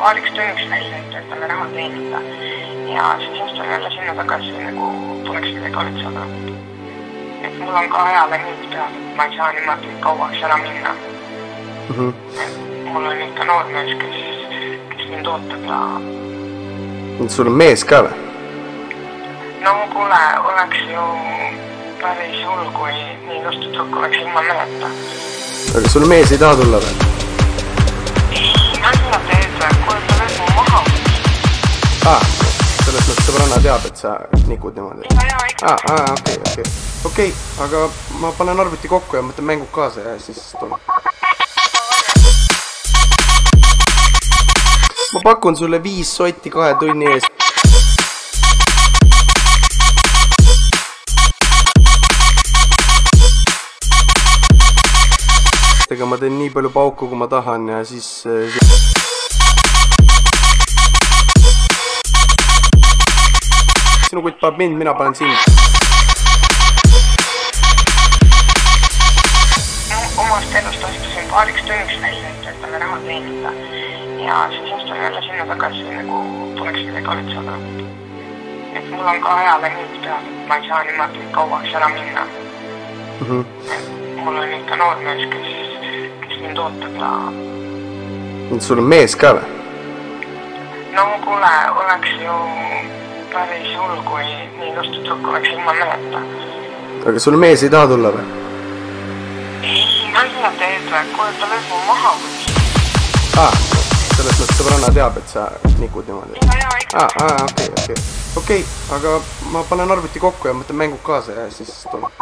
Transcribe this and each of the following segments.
paariks tunniks välja, et talle raha teenida. Ja siis astan jälle sinna tagasi, nagu poleks midagi olitseda. Et mul on ka ajale nüüd peal, et ma ei saa niimoodi kauaks ära minna. Mul on ikka noor mees, kes mind ootab ja... Sul on mees ka või? No kuule, oleks ju päris hull, kui nii ilusti trukk oleks ilma meheta. Aga sul mees ei taha tulla või? Ei, ma seda teed, kuule ta veel mu maha. Selles mõttes sõbranna teab, et sa nikud niimoodi. Okei, aga ma panen arvuti kokku ja mõtlen mängud kaasa ja siis tuleb. Ma pakun sulle 5 sotti 2 tunni eest. Ega ma teen nii palju pauku, kui ma tahan ja siis... Sinu kutt paneb mind, mina panen sind. Omast elust astusin paariks tunniks välja, et talle raha teenida. Ja siis astan jälle sinna tagasi, nagu poleks midagi olitseda. Et mul on ka ajale nüüd peal, et ma ei saa niimoodi kauaks ära minna. Mul on ikka noor mees, kes mind ootab ja... Sul on mees ka või? No kuule, oleks ju päris hull, kui nii ilusti trukk oleks ilma meheta. Aga sul mees ei taha tulla või? Ei, ma seda teed, kuule ta veel mu maha või? Selles mõttes sõbranna teab, et sa nikud niimoodi. Okei, aga ma panen arvuti kokku ja mõtlen mängud kaasa ja siis tuleb.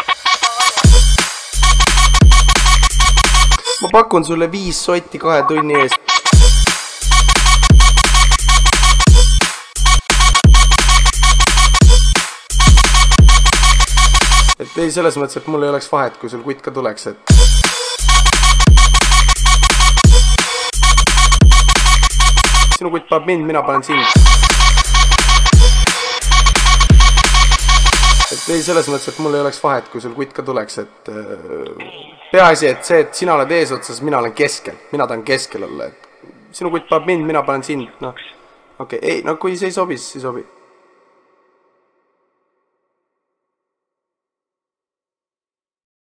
Ma pakun sulle 5 sotti 2 tunni eest. Et ei selles mõttes, et mul ei oleks vahet, kui sul kutt ka tuleks, et... Sinu kutt paneb mind, mina panen sind. Et ei selles mõttes, et mul ei oleks vahet, kui sul kutt ka tuleks, et... Peaasi, et see, et sina oled eesotsas, mina olen keskel. Mina tahan keskel olla, et... Sinu kutt paneb mind, mina panen sind, noh. Okei, ei, no kui see ei sobi, siis ei sobi.